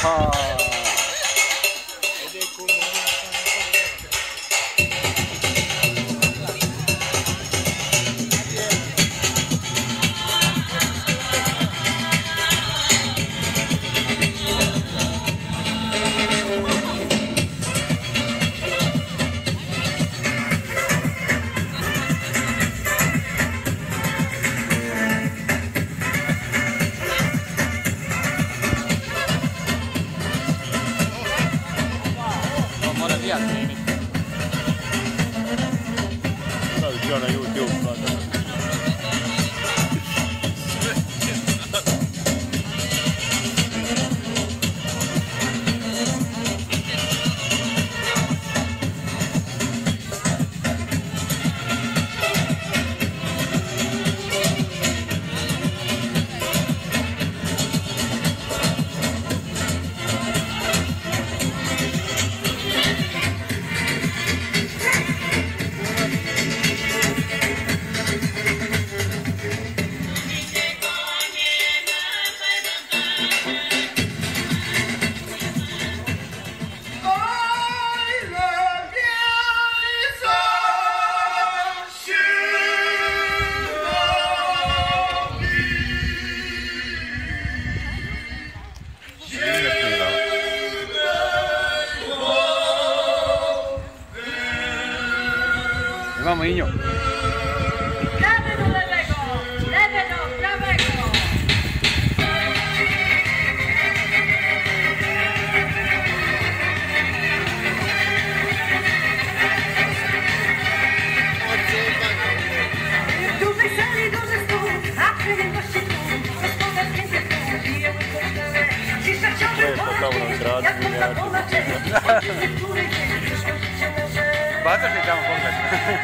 Stavit ću ja na YouTube. Vamo Injo. Levedo levego, levedo pravego. Tu weseli do zespołu, a kryje gości tu, gospodarz między tu, bije wykosztele, cisza ciągle polaczenie, jak można pomaczenie, ojczyzny, której dzień przyszło życie nasze. Bardzo się tam poglądać.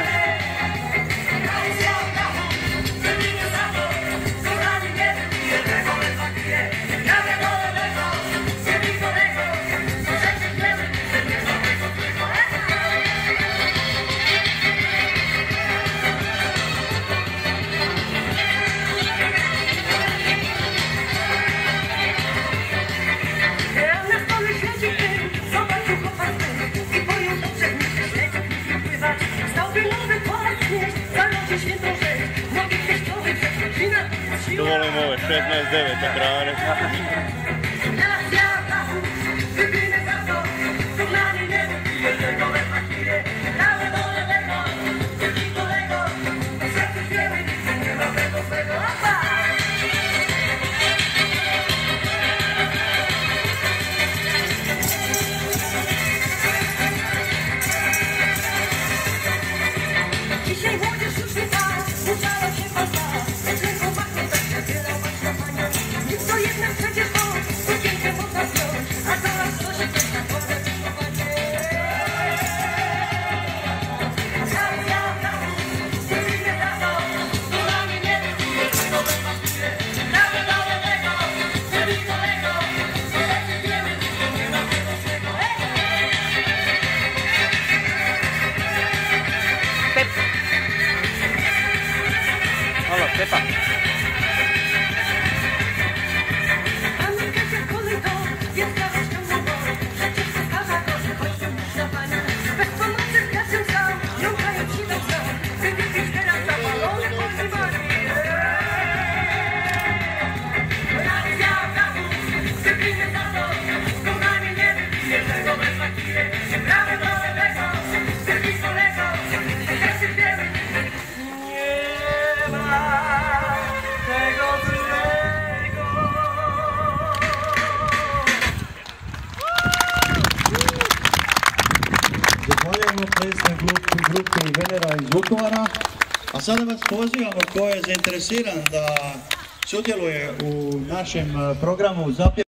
Tu volim ove 16-9 ekrane. Dzisiaj młodzież już nie ta, uczała się poza, lecz ręką machną tak zabierał masz na panią. Nic to jednak przecież to, sukienkę można zdjąć, a zaraz to się też na wodę wyszłowanie. Zrobimy za to, stulami nie wypije, tego bez papie. Prawe do lewego, zrobi kolego, co rzeczy wiemy, nie ma tego swego. Halo, Pepa. Amerykańska kolej to wielka rozciągną górę. Przecież powtarza to, że chodźmy za panią. Bez pomocy z kasem sam, jąkają ci do sam. Wybiegł teraz zawalony poszywanie. Racja gazu, zrobimy za to, kochanie nie wypije, tego bez papie. Prawe do lewego, zrobi kolego, rzeczy wiemy. Nie ma tego złego. Zahvaljujemo plesnoj grupi Venera iz Vukovara, a sada vas pozivamo tko je zainteresiran da sudjeluje u našem programu zapjeva.